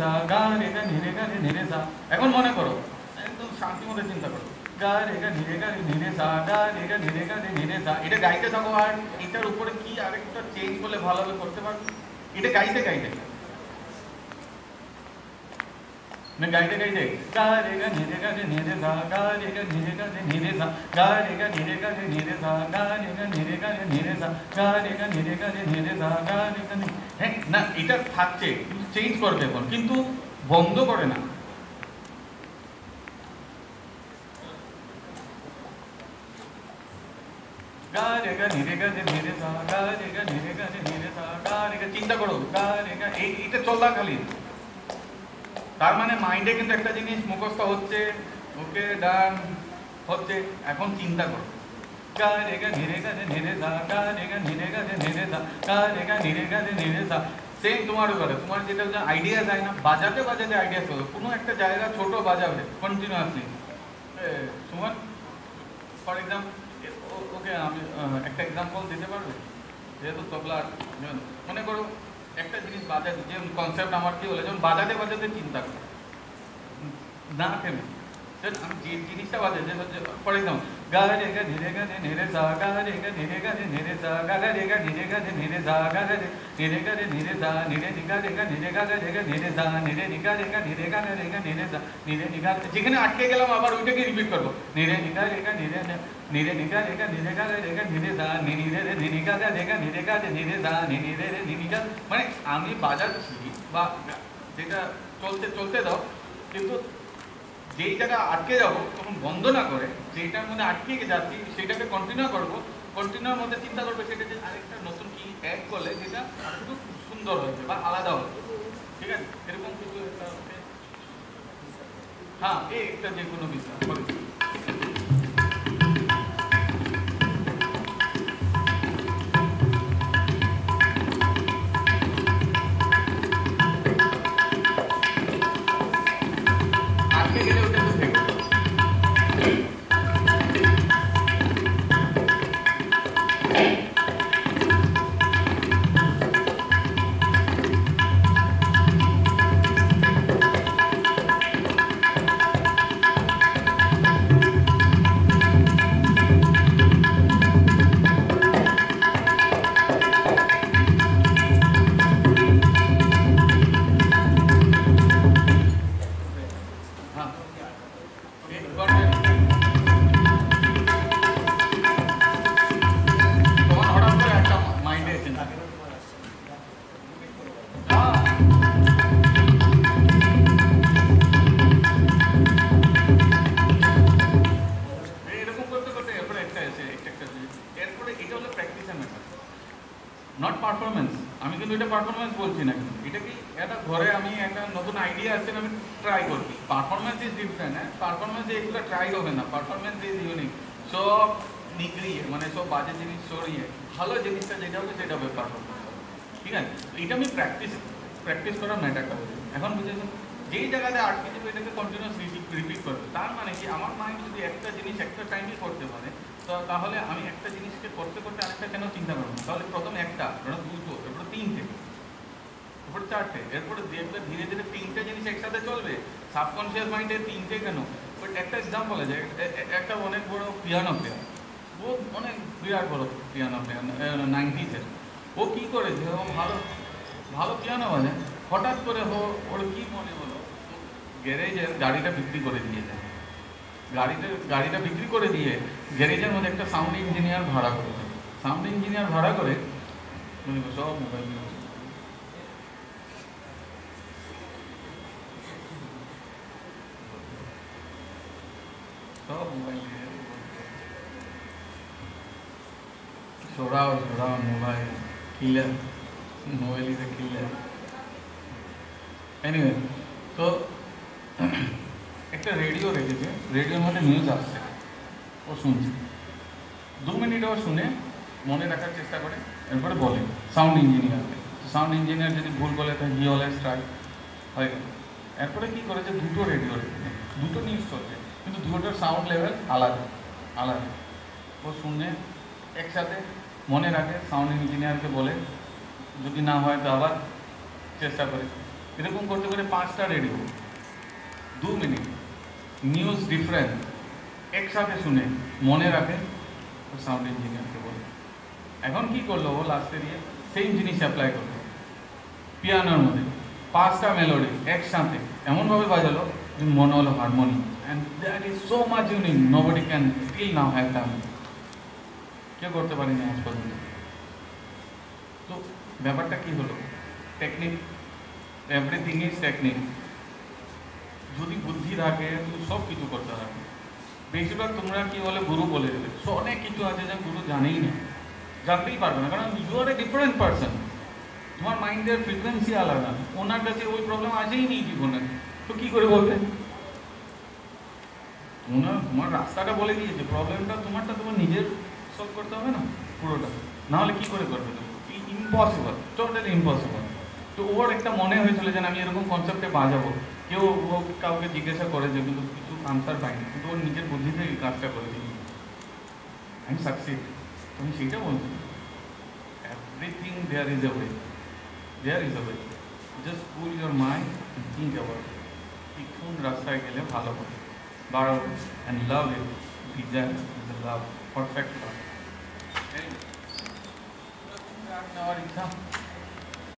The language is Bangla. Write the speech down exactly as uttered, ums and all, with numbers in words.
সা গা রে গা নি রে গা রে নি রে সা। এখন মনে করো একদম শান্তি মতো চিন্তা করো, গা রে গা নি রে গা রে নি রে সা গা রে গা নি রে গা রে নি রে সা। এটা গাইতে থাকো আর এটার উপরে কি আরেকটা চেঞ্জ করলে ভালোভাবে করতে পারবে। এটা গাইতে গাইতে मैं गाइते गाइते गा रे गा नी रे गा रे नी रे सा गा रे गा नी रे गा रे नी रे सा गा रे गा नी रे गा रे नी रे सा गा रे गा नी रे गा रे नी रे सा गा रे गा नी रे गा रे नी रे सा गा रे गा नी। হ্যাঁ না এটা থাকছে কিন্তু চেঞ্জ করবে এখন, কিন্তু বন্ধ করে না। গা রে গা নি রে গা রে নি রে সা গা রে গা নি রে গা রে নি রে সা গা রে গা। চিন্তা করো গা রে গা, এই এটা চলাকালীন। তার মানে মাইন্ডে কিন্তু একটা জিনিস মুখস্থ হচ্ছে, ওকে ডান হচ্ছে। এখন চিন্তা করো গা রে গা নি রে গা রে নি রে সা গা রে গা নি রে গা রে নি রে সা গা রে গা নি রে গা রে নি রে সা। সেম তোমার উপরে, তোমার যেটা আইডিয়া যায় না বাজাতে বাজাতে আইডিয়া চলো, কোনো একটা জায়গা ছোট বাজাবে কন্টিনিউয়াসলি। তোমার ফর এক্সাম্পল ওকে আমি একটা এক্সাম্পল দিতে পারবে, যেহেতু তবলা মনে করো একটা জিনিস বাজাতে, যে কনসেপ্ট আমার কি বলে, যেমন বাজাতে বাজাতে চিন্তা করো না থেমে। আমি যে জিনিসটা বাজাতে হচ্ছে ফর এক্সাম্পল গা রে গা নি রে গা রে নি রে সা গা রে গা নি রে গা রে নি রে সা গা রে গা নি রে গা রে নি রে সা গা রে নি রে গা রে নি রে সা নি রে নি গা রে গা নি রে গা রে গা নি রে সা নি রে নি গা রে গা নি রে গা রে গা নি রে সা নি রে নি গা। যেখানে আটকে গেলাম আবার ওইটাকে রিপিট করবো, নি রে নি গা রে গা নি রে নি রে নি গা রে গা নি রে গা রে গা নি রে সা নি নি রে রে নি নি গা রে গা নি রে গা রে নি রে সা নি নি রে রে নি নি গা। মানে আমি বাজাচ্ছি বা যেটা চলতে চলতে দাও, কিন্তু যেই জায়গা আটকে যাবো তখন বন্ধ না করে যেটার মধ্যে আটকে যাচ্ছি সেটাকে কন্টিনিউ করবো। কন্টিনিউর মধ্যে চিন্তা করবো সেটা যে আরেকটা নতুন কি অ্যাড করলে যেটা একটু সুন্দর হয়েছে বা আলাদা হবে, ঠিক আছে? এরকম কিছু একটা, হ্যাঁ এই একটা যে কোনো বিষয় আটকে গেলে ওটা তো থেকে নট পারফরমেন্স। আমি কিন্তু এটা পারফরমেন্স বলছি না, কিন্তু এটা কি একটা ঘরে আমি একটা নতুন আইডিয়া আসছে আমি ট্রাই করছি। Performance is different. হ্যাঁ পারফরমেন্স এগুলো ট্রাই হবে না, পারফরমেন্স ইজ ইউনিক। সব নিগড়িয়ে মানে সব বাজে জিনিস সরিয়ে ভালো জিনিসটা যেটা হবে সেটা হবে পারফরমেন্স, ঠিক আছে? এটা আমি প্র্যাকটিস প্র্যাকটিস করার ম্যাটারটা হবে। এখন বুঝেছেন যেই জায়গাতে আটকে যাবে এটাকে কন্টিনিউয়াস রিপিট করবে। তার মানে কি আমার মাইন্ড যদি একটা জিনিস একটা টাইমই করতে পারে, তো তাহলে আমি একটা জিনিসকে করতে করতে আরেকটা কেন চিন্তা করবো? তাহলে প্রথম একটা, দুটো, এরপরে তিনটে, এরপরে চারটে, এরপরে দেখবে ধীরে ধীরে তিনটে জিনিস একসাথে চলবে। সাবকনসিয়াস মাইন্ডে তিনটে কেন? বাট একটা এক্সাম্পল আছে, একটা অনেক বড় পিয়ানো প্লেয়ার, ও অনেক বিরাট বড় পিয়ানো প্লেয়ার নাইনটিসের। ও কী করেছে, ও ভালো ভালো পিয়ানো বাজে, হঠাৎ করে ও ওর কী মনে হলো গ্যারেজের গাড়িটা বিক্রি করে দিয়েছে। গাড়িতে গাড়িটা বিক্রি করে দিয়ে গ্যারেজের মধ্যে একটা সাউন্ড ইঞ্জিনিয়ার ভাড়া করেছে। সাউন্ড ইঞ্জিনিয়ার ভাড়া করে সব মোবাইল সব মোবাইল সরাও সরাও mobile killer, mobile is a killer. Anyway, তো একটা রেডিও রেখেছে, রেডিওর মধ্যে নিউজ আসছে, ও শুনছে। দু মিনিট ও শুনে মনে রাখার চেষ্টা করে, এরপরে বলে সাউন্ড ইঞ্জিনিয়ারকে। সাউন্ড ইঞ্জিনিয়ার যদি ভুল বলে তো হি অলওয়েজ ট্রাই, হয়ে গেল। এরপরে কী করেছে, দুটো রেডিও রেখেছে, দুটো নিউজ চলছে, কিন্তু দুটোর সাউন্ড লেভেল আলাদা আলাদা। ও শুনে একসাথে মনে রাখে, সাউন্ড ইঞ্জিনিয়ারকে বলে, যদি না হয় তো আবার চেষ্টা করে। এরকম করতে করে পাঁচটা রেডিও দু মিনিট নিউজ ডিফারেন্ট একসাথে শুনে মনে রাখে সাউন্ড ইঞ্জিনিয়ারকে বলে। এখন কি করলো ও লাস্টে দিয়ে সেম জিনিস অ্যাপ্লাই করলো পিয়ানোর মধ্যে পাঁচটা মেলোডি একসাথে এমনভাবে বাজালো যে মনে হলো harmony, and that is so much unique, nobody can still now have that, কেউ করতে পারেনি আজ পর্যন্ত। তো ব্যাপারটা কি হলো, টেকনিক, এভরিথিং ইজ টেকনিক। যদি বুদ্ধি থাকে সব কিছু করতে হবে। বেশিরভাগ তোমরা কি বলে গুরু বলে দেবে, সো অনেক কিছু আছে যা গুরু জানেই না, জানতেই পারবে না, কারণ you are a different person, তোমার মাইন্ডের ফ্রিকোয়েন্সি আলাদা, ওনার কাছে ওই প্রবলেম আসেই নেই জীবনে, তো কি করে বলবে? ওনার তোমার রাস্তাটা বলে দিয়েছে, প্রবলেমটা তোমারটা তোমার নিজের সলভ করতে হবে না পুরোটা, না হলে কি করে করবে তুমি? Impossible, totally impossible. তো ওর একটা মনে হয়েছিল যে আমি এরকম কনসেপ্টে বাজাবো, কেউ ও কাউকে জিজ্ঞাসা করে যে কিন্তু কিছু আনসার পাইনি, কিন্তু ওর নিজের বুদ্ধিতে এই কাজটা করে দিই, আমি সাকসিড। তুমি সেইটা বলছি, everything there is a way, there is a way, just cool your mind and think about it, কি কোন রাস্তায় গেলে ভালো হবে, বাড়াও and love it, desire is a love, perfect love. নেওয়ার ইচ্ছা